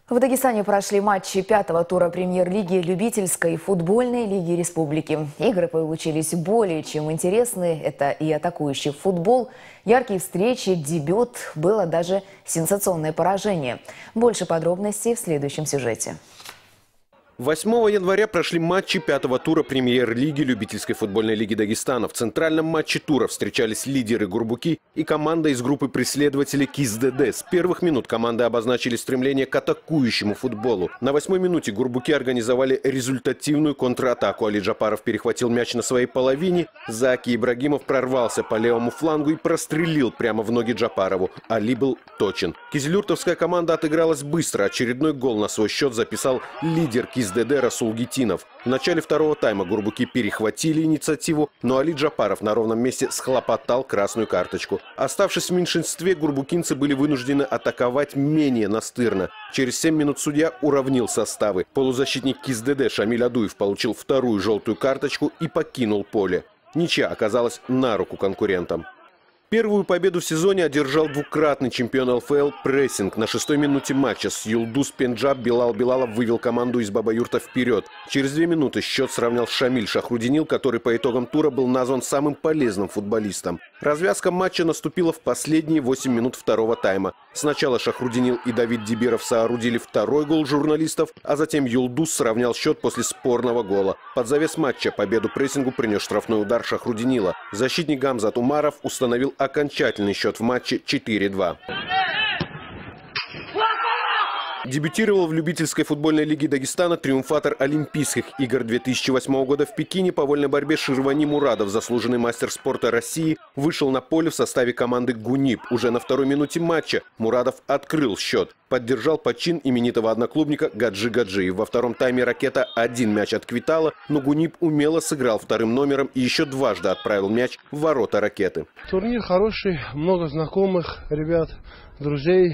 В Дагестане прошли матчи пятого тура премьер-лиги любительской футбольной лиги республики. Игры получились более чем интересные. Это и атакующий футбол, яркие встречи, дебют, было даже сенсационное поражение. Больше подробностей в следующем сюжете. 8 января прошли матчи пятого тура премьер-лиги любительской футбольной лиги Дагестана. В центральном матче тура встречались лидеры Гурбуки и команда из группы преследователей КИС-ДД. С первых минут команды обозначили стремление к атакующему футболу. На 8-й минуте Гурбуки организовали результативную контратаку. Али Джапаров перехватил мяч на своей половине. Заки Ибрагимов прорвался по левому флангу и прострелил прямо в ноги Джапарову. Али был точен. Кизилюртовская команда отыгралась быстро. Очередной гол на свой счет записал лидер КИС-ДД Расул Гитинов. В начале второго тайма Гурбуки перехватили инициативу, но Али Джапаров на ровном месте схлопотал красную карточку. Оставшись в меньшинстве, гурбукинцы были вынуждены атаковать менее настырно. Через 7 минут судья уравнил составы. Полузащитник КИС-ДД Шамиль Адуев получил вторую желтую карточку и покинул поле. Ничья оказалась на руку конкурентам. Первую победу в сезоне одержал двукратный чемпион ЛФЛ «Прессинг». На 6-й минуте матча с Юлдус Пенджаб Билал Билалов вывел команду из Баба-Юрта вперед. Через 2 минуты счет сравнял Шамиль Шахрудинил, который по итогам тура был назван самым полезным футболистом. Развязка матча наступила в последние 8 минут второго тайма. Сначала Шахрудинил и Давид Дибиров соорудили второй гол журналистов, а затем Юлдус сравнял счет после спорного гола. Под завес матча победу «Прессингу» принес штрафной удар Шахрудинила. Защитник Гамзат Умаров установил окончательный счет в матче 4-2. Дебютировал в любительской футбольной лиге Дагестана триумфатор Олимпийских игр 2008 года в Пекине по вольной борьбе Ширвани Мурадов, заслуженный мастер спорта России, вышел на поле в составе команды «ГУНИП». Уже на второй минуте матча Мурадов открыл счет. Поддержал почин именитого одноклубника Гаджи Гаджиев. Во втором тайме «Ракета» один мяч отквитала, но «ГУНИП» умело сыграл вторым номером и еще дважды отправил мяч в ворота «Ракеты». Турнир хороший, много знакомых ребят, друзей.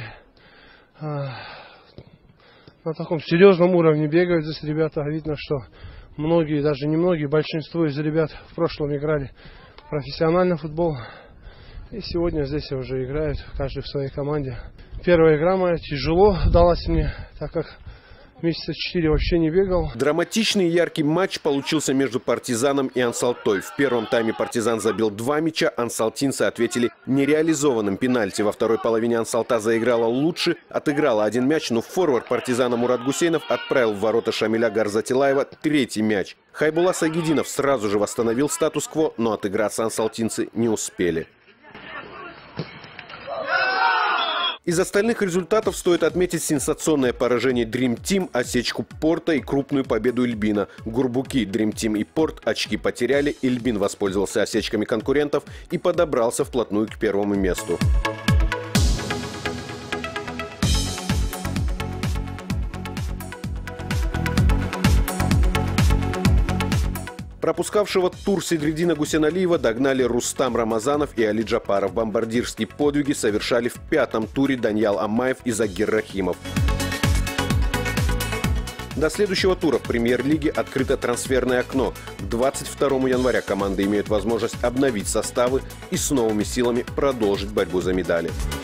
На таком серьезном уровне бегают здесь ребята. Видно, что многие, даже не многие, большинство из ребят в прошлом играли профессиональный футбол. И сегодня здесь уже играют, каждый в своей команде. Первая игра моя тяжело далась мне, так как месяца 4 вообще не бегал. Драматичный и яркий матч получился между «Партизаном» и «Ансалтой». В первом тайме «Партизан» забил 2 мяча, ансалтинцы ответили нереализованным пенальти. Во второй половине «Ансалта» заиграла лучше, отыграла 1 мяч, но форвард «Партизана» Мурат Гусейнов отправил в ворота Шамиля Гарзатилаева 3-й мяч. Хайбула Сагидинов сразу же восстановил статус-кво, но отыграться ансалтинцы не успели. Из остальных результатов стоит отметить сенсационное поражение Dream Team, осечку Порта и крупную победу Ильбина. Гурбуки, Dream Team и Порт очки потеряли, Ильбин воспользовался осечками конкурентов и подобрался вплотную к первому месту. Пропускавшего тур Седридина Гусейналиева догнали Рустам Рамазанов и Али Джапаров. Бомбардирские подвиги совершали в 5-м туре Даньял Амаев и Загир Рахимов. До следующего тура в премьер-лиге открыто трансферное окно. К 22 января команды имеют возможность обновить составы и с новыми силами продолжить борьбу за медали.